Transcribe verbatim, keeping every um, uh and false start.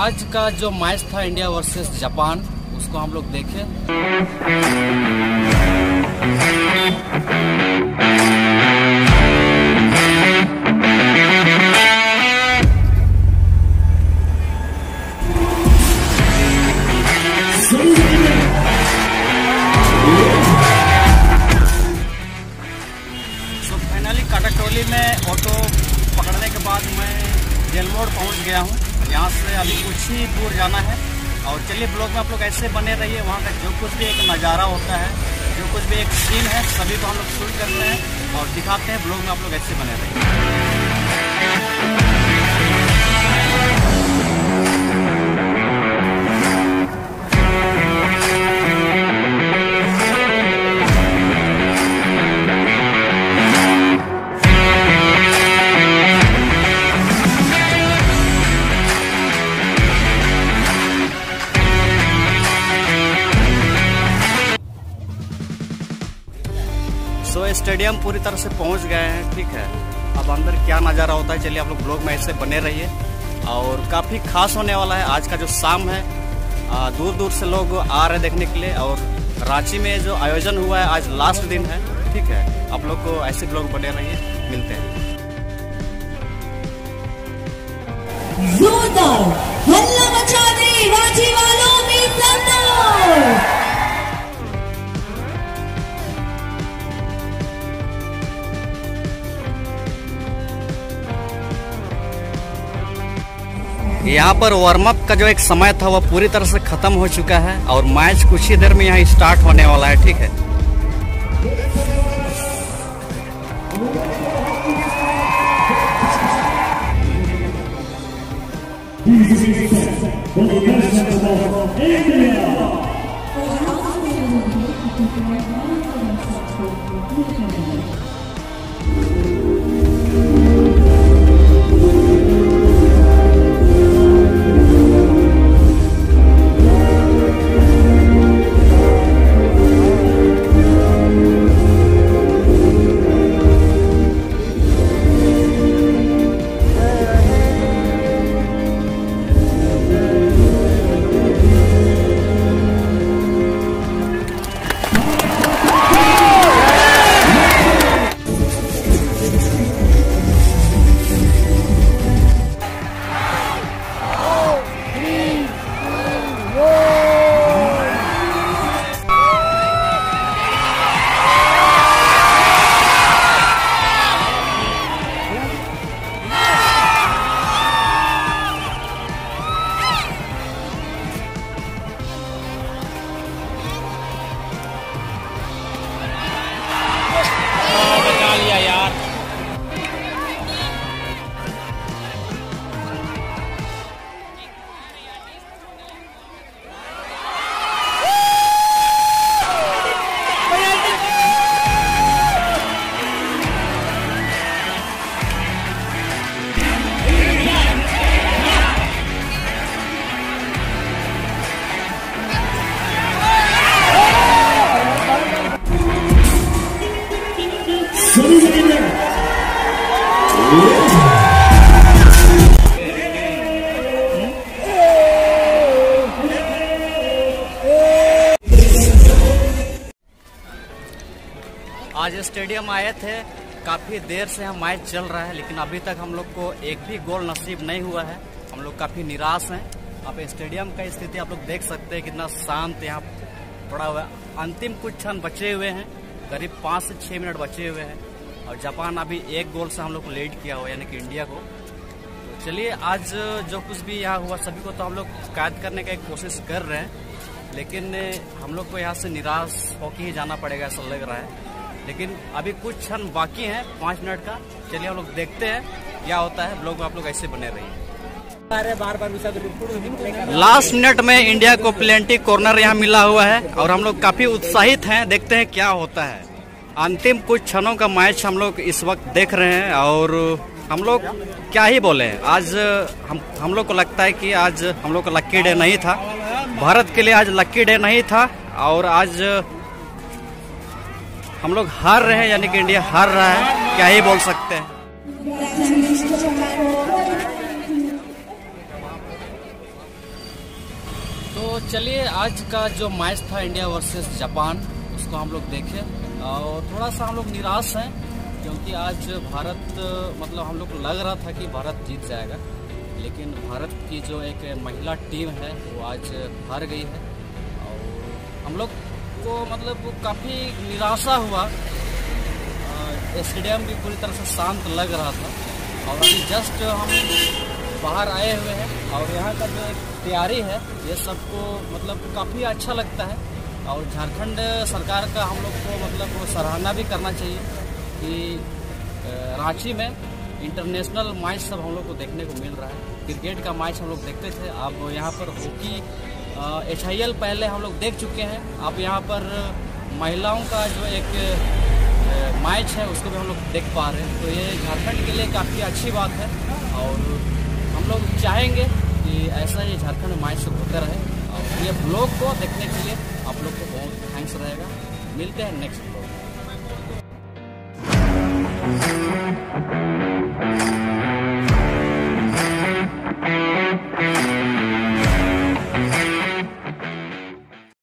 आज का जो मैच था इंडिया वर्सेस जापान, उसको हम लोग देखे। तो फाइनली काटाटोली में ऑटो पकड़ने के बाद मैं जेल मोड़ पहुंच गया हूं। यहाँ से अभी कुछ ही दूर जाना है और चलिए ब्लॉग में आप लोग ऐसे बने रहिए। वहाँ का जो कुछ भी एक नज़ारा होता है, जो कुछ भी एक सीन है, सभी को हम लोग शूट करते हैं और दिखाते हैं। ब्लॉग में आप लोग ऐसे बने रहिए। तो स्टेडियम पूरी तरह से पहुंच गए हैं, ठीक है। अब अंदर क्या नज़ारा होता है, चलिए आप लोग ब्लॉग में ऐसे बने रहिए। और काफ़ी खास होने वाला है आज का जो शाम है। आ, दूर दूर से लोग आ रहे हैं देखने के लिए। और रांची में जो आयोजन हुआ है आज लास्ट दिन है, ठीक है। आप लोग को ऐसे ब्लॉग बने रहिए, मिलते हैं। जोरदार हल्ला मचा दे रांची वालों में सनोर। यहाँ पर वार्म अप का जो एक समय था वो पूरी तरह से खत्म हो चुका है और मैच कुछ ही देर में यहाँ स्टार्ट होने वाला है, ठीक है। आज स्टेडियम आए थे, काफ़ी देर से हम मैच चल रहा है, लेकिन अभी तक हम लोग को एक भी गोल नसीब नहीं हुआ है। हम लोग काफ़ी निराश हैं। अब स्टेडियम का स्थिति आप लोग देख सकते हैं, कितना शांत यहाँ पड़ा हुआ है। अंतिम कुछ क्षण बचे हुए हैं, करीब पाँच से छः मिनट बचे हुए हैं और जापान अभी एक गोल से हम लोग को लीड किया हुआ, यानी कि इंडिया को। तो चलिए आज जो कुछ भी यहाँ हुआ सभी को तो हम लोग कैद करने का एक कोशिश कर रहे हैं, लेकिन हम लोग को यहाँ से निराश होकर ही जाना पड़ेगा ऐसा लग रहा है। लेकिन अभी कुछ क्षण बाकी हैं, पाँच मिनट का। चलिए हम लोग देखते हैं क्या होता है। ब्लॉग में आप लोग ऐसे बने रहिए। बार बार लास्ट मिनट में इंडिया को प्लेंटी कॉर्नर यहाँ मिला हुआ है और हम लोग काफी उत्साहित हैं, देखते हैं क्या होता है। अंतिम कुछ क्षणों का मैच हम लोग इस वक्त देख रहे हैं और हम लोग क्या ही बोले। आज हम हम लोग को लगता है कि आज हम लोग को लक्की डे नहीं था, भारत के लिए आज लक्की डे नहीं था और आज हम लोग हार रहे हैं, यानी कि इंडिया हार रहा है, क्या ही बोल सकते हैं। तो चलिए आज का जो मैच था इंडिया वर्सेस जापान, उसको हम लोग देखे और थोड़ा सा हम लोग निराश हैं क्योंकि आज भारत, मतलब हम लोग को लग रहा था कि भारत जीत जाएगा, लेकिन भारत की जो एक महिला टीम है वो आज हार गई है और हम लोग को मतलब काफ़ी निराशा हुआ। स्टेडियम भी पूरी तरह से शांत लग रहा था और अभी जस्ट हम बाहर आए हुए हैं और यहाँ का जो तैयारी है ये सबको मतलब काफ़ी अच्छा लगता है और झारखंड सरकार का हम लोग को मतलब सराहना भी करना चाहिए कि रांची में इंटरनेशनल मैच सब हम लोग को देखने को मिल रहा है। क्रिकेट का मैच हम लोग देखते थे, अब यहाँ पर हॉकी एच आई एल पहले हम लोग देख चुके हैं, अब यहाँ पर महिलाओं का जो एक मैच है उसको भी हम लोग देख पा रहे हैं। तो ये झारखंड के लिए काफ़ी अच्छी बात है और हम लोग चाहेंगे कि ऐसा ही झारखंड में मैच होते रहे और ये ब्लॉग को देखने के लिए आप लोग को बहुत थैंक्स रहेगा। मिलते हैं नेक्स्ट ब्लॉग।